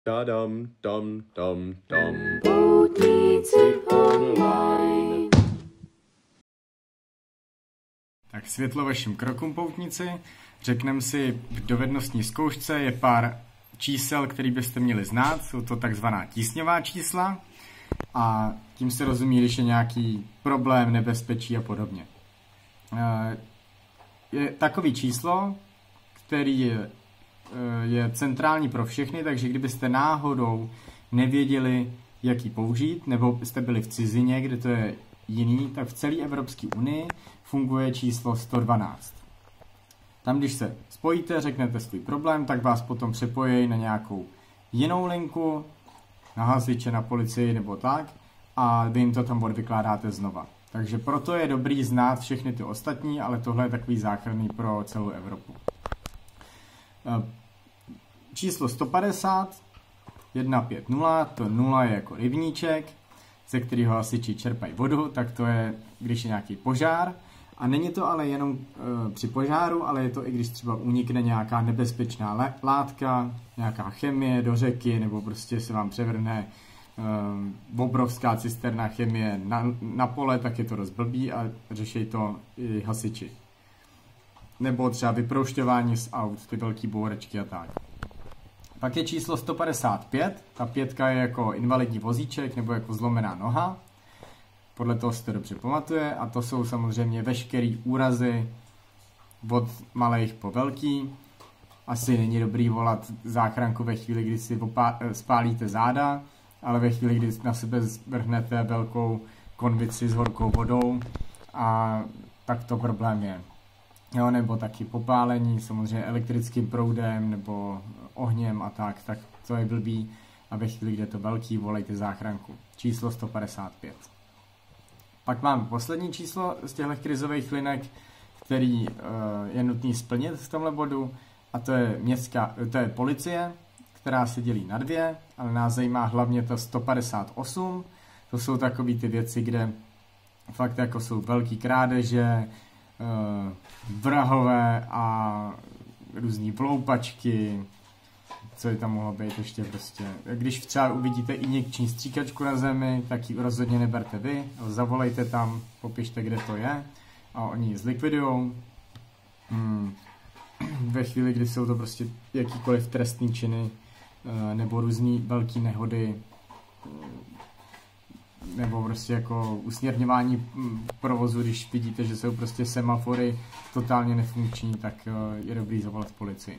Dadam, dam, dam, dam. Poutníci online. Tak světlo vašim krokům, poutníci. Řekneme si, v dovednostní zkoušce je pár čísel, který byste měli znát. Jsou to takzvaná tísňová čísla. A tím se rozumí, když je nějaký problém, nebezpečí a podobně. Je takový číslo, který je centrální pro všechny, takže kdybyste náhodou nevěděli, jak ji použít, nebo jste byli v cizině, kde to je jiný, tak v celé Evropské unii funguje číslo 112. Tam, když se spojíte, řeknete svůj problém, tak vás potom přepojí na nějakou jinou linku, na hasiče, na policii nebo tak, a vy jim to tam odvykládáte znova. Takže proto je dobrý znát všechny ty ostatní, ale tohle je takový záchranný pro celou Evropu. Číslo 150, 150, to 0 je jako rybníček, ze kterého hasiči čerpají vodu, tak to je, když je nějaký požár. A není to ale jenom při požáru, ale je to i když třeba unikne nějaká nebezpečná látka, nějaká chemie do řeky, nebo prostě se vám převrhne obrovská cisterna chemie na pole, tak je to dost blbý a řeší to i hasiči. Nebo třeba vyproušťování z aut, ty velký bourečky a tak. Pak je číslo 155, ta 5 je jako invalidní vozíček nebo jako zlomená noha. Podle toho se to dobře pamatuje a to jsou samozřejmě veškerý úrazy od malých po velký. Asi není dobrý volat záchranku ve chvíli, kdy si spálíte záda, ale ve chvíli, kdy na sebe zvrhnete velkou konvici s horkou vodou, a tak to problém je. Jo, nebo taky popálení, samozřejmě elektrickým proudem nebo ohněm a tak to je blbý a ve chvíli, kdy je to velký, volejte záchranku. Číslo 155. Pak mám poslední číslo z těchto krizových linek, který je nutný splnit v tomhle bodu, a to je policie, která se dělí na dvě, ale nás zajímá hlavně to 158. To jsou takové ty věci, kde fakt jako jsou velký krádeže, vrahové a různý vloupačky, co je tam mohlo být ještě prostě. Když třeba uvidíte injekční stříkačku na zemi, tak ji rozhodně neberte vy, zavolejte tam, popište, kde to je a oni ji zlikvidujou. Ve chvíli, kdy jsou to prostě jakýkoliv trestný činy nebo různý velký nehody nebo prostě jako usměrňování provozu, když vidíte, že jsou prostě semafory totálně nefunkční, tak je dobrý zavolat policii.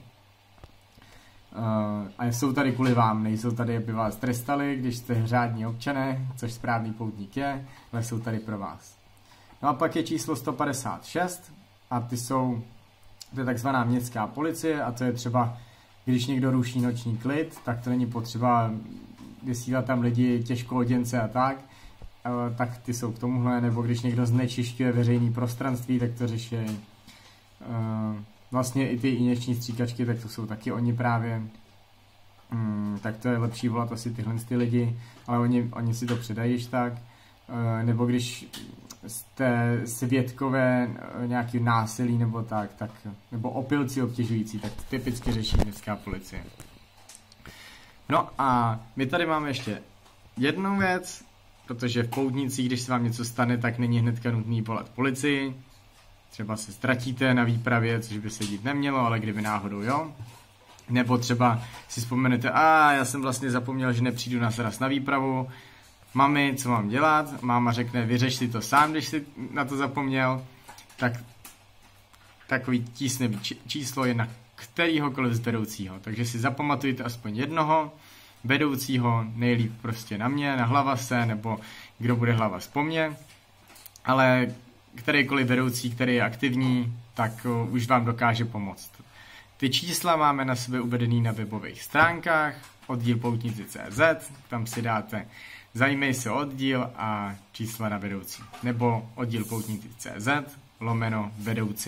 A jsou tady kvůli vám, nejsou tady, aby vás trestali, když jste řádní občané, což správný poutník je, ale jsou tady pro vás. No a pak je číslo 156 a to je takzvaná městská policie a to je třeba, když někdo ruší noční klid, tak to není potřeba vysílat tam lidi těžkooděnce a tak ty jsou k tomuhle, nebo když někdo znečišťuje veřejné prostranství, tak to řeší. Vlastně i ty injekční stříkačky, tak to jsou taky oni právě. Tak to je lepší volat asi tyhle lidi, ale oni si to předají tak. Nebo když jste svědkové nějaký násilí nebo tak, nebo opilci obtěžující, tak typicky řeší městská policie. No a my tady máme ještě jednu věc, protože v poutnicích, když se vám něco stane, tak není hnedka nutný volat policii. Třeba se ztratíte na výpravě, což by se dít nemělo, ale kdyby náhodou jo. Nebo třeba si vzpomenete, já jsem vlastně zapomněl, že nepřijdu na výpravu. Mami, co mám dělat? Máma řekne, vyřeš si to sám, když jsi na to zapomněl. Tak takový tísnivý číslo je na kterýhokoliv z vedoucího. Takže si zapamatujte aspoň jednoho vedoucího, nejlíp prostě na mě, na hlavase, nebo kdo bude hlavas po mně. Ale kterýkoliv vedoucí, který je aktivní, tak už vám dokáže pomoct. Ty čísla máme na sebe uvedený na webových stránkách, oddíl poutníci.cz, tam si dáte zajímej se o oddíl a čísla na vedoucí. Nebo oddíl poutníci.cz /vedoucí.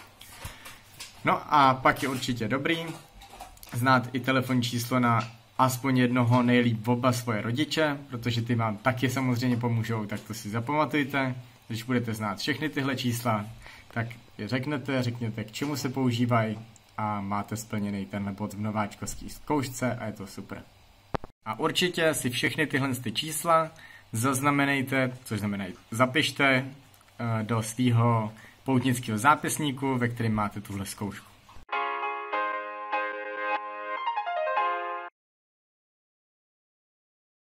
No a pak je určitě dobrý znát i telefonní číslo na aspoň jednoho, nejlíp oba svoje rodiče, protože ty vám taky samozřejmě pomůžou, tak to si zapamatujte. Když budete znát všechny tyhle čísla, tak je řekněte, k čemu se používají a máte splněný tenhle bod v nováčkovské zkoušce a je to super. A určitě si všechny tyhle čísla zaznamenejte, což znamená zapište do svého poutnického zápisníku, ve kterém máte tuhle zkoušku.